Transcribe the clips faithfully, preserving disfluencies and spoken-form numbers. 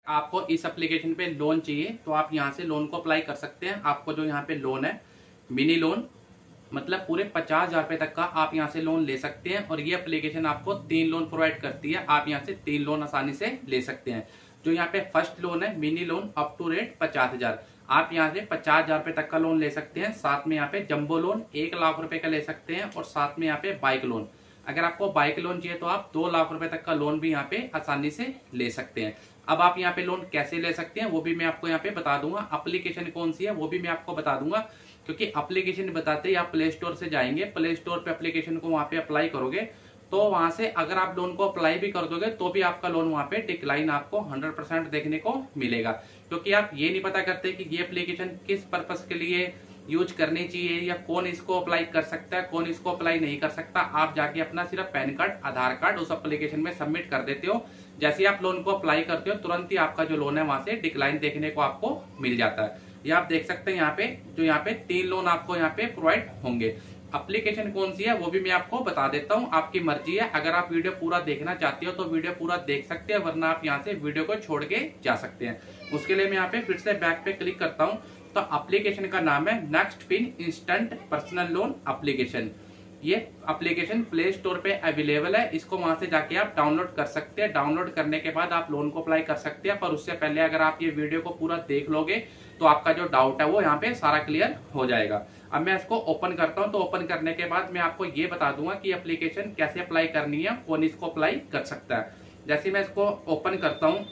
आपको इस एप्लीकेशन पे लोन चाहिए तो आप यहाँ से लोन को अप्लाई कर सकते हैं। आपको जो यहाँ पे लोन है मिनी लोन, मतलब पूरे पचास हजार रुपए तक का आप यहाँ से लोन ले सकते हैं। और ये एप्लीकेशन आपको तीन लोन प्रोवाइड करती है, आप यहाँ से तीन लोन आसानी से ले सकते हैं। जो यहाँ पे फर्स्ट लोन है mini loan up to rate पचास हजार, आप यहाँ से पचास हजार रुपए तक का लोन ले सकते हैं। साथ में यहाँ पे जंबो लोन एक लाख रुपए का ले सकते हैं। और साथ में यहाँ पे बाइक लोन, अगर आपको बाइक लोन चाहिए तो आप दो लाख रुपए तक का लोन भी यहाँ पे आसानी से ले सकते हैं। अब आप यहाँ पे लोन कैसे ले सकते हैं वो भी मैं आपको यहाँ पे बता दूंगा। एप्लीकेशन कौन सी है वो भी मैं आपको बता दूंगा, क्योंकि एप्लीकेशन बताते ही आप प्ले स्टोर से जाएंगे, प्ले स्टोर पे एप्लीकेशन को वहां पे अप्लाई करोगे तो वहां से अगर आप लोन को अप्लाई भी कर दोगे तो भी आपका लोन वहां पे डिक्लाइन आपको हंड्रेड परसेंट देखने को मिलेगा। क्योंकि आप ये नहीं पता करते कि ये एप्लीकेशन किस पर्पस के लिए यूज करनी चाहिए या कौन इसको अप्लाई कर सकता है, कौन इसको अप्लाई नहीं कर सकता। आप जाके अपना सिर्फ पैन कार्ड, आधार कार्ड उस एप्लीकेशन में सबमिट कर देते हो। जैसे ही आप लोन को अप्लाई करते हो तुरंत ही आपका जो लोन है वहां से डिक्लाइन देखने को आपको मिल जाता है। ये आप देख सकते हैं यहाँ पे, जो यहाँ पे तीन लोन आपको यहाँ पे प्रोवाइड होंगे। एप्लीकेशन कौन सी है वो भी मैं आपको बता देता हूँ, आपकी मर्जी है। अगर आप वीडियो पूरा देखना चाहते हो तो वीडियो पूरा देख सकते हैं, वरना आप यहाँ से वीडियो को छोड़ के जा सकते हैं। उसके लिए मैं यहाँ पे फिर से बैक पे क्लिक करता हूँ तो एप्लीकेशन का नाम है next fin instant personal loan application. ये एप्लीकेशन प्ले स्टोर पे अवेलेबल है, इसको वहां से जाके आप डाउनलोड कर सकते हैं। डाउनलोड करने के बाद आप लोन को अप्लाई कर सकते हैं, पर उससे पहले अगर आप ये वीडियो को पूरा देख लोगे तो आपका जो डाउट है वो यहाँ पे सारा क्लियर हो जाएगा। अब मैं इसको ओपन करता हूँ, तो ओपन करने के बाद मैं आपको ये बता दूंगा कि एप्लीकेशन कैसे अप्लाई करनी है, कौन इसको अप्लाई कर सकता है। जैसे मैं इसको ओपन करता हूँ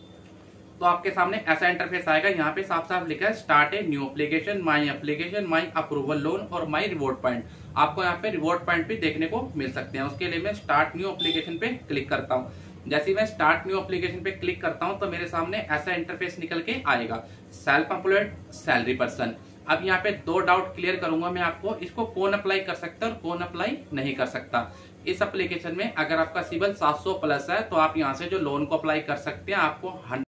तो आपके सामने ऐसा इंटरफेस आएगा। यहाँ पे साफ साफ लिखा है start a new application, my application, my approval loan और माई रिवॉर्ड पॉइंट। आपको यहाँ पे रिवॉर्ड पॉइंट भी देखने को मिल सकते हैं। उसके लिए मैं स्टार्ट न्यू एप्लीकेशन पे क्लिक करता हूँ। जैसे ही मैं स्टार्ट न्यू एप्लीकेशन पे क्लिक करता हूँ तो मेरे सामने ऐसा इंटरफेस निकल के आएगा, सेल्फ एम्प्लॉयड, सैलरी पर्सन। अब यहाँ पे दो डाउट क्लियर करूंगा मैं आपको, इसको कौन अप्लाई कर सकता है और कौन अप्लाई नहीं कर सकता। इस एप्लीकेशन में अगर आपका सिविल सात सौ प्लस है तो आप यहाँ से जो लोन को अप्लाई कर सकते हैं। आपको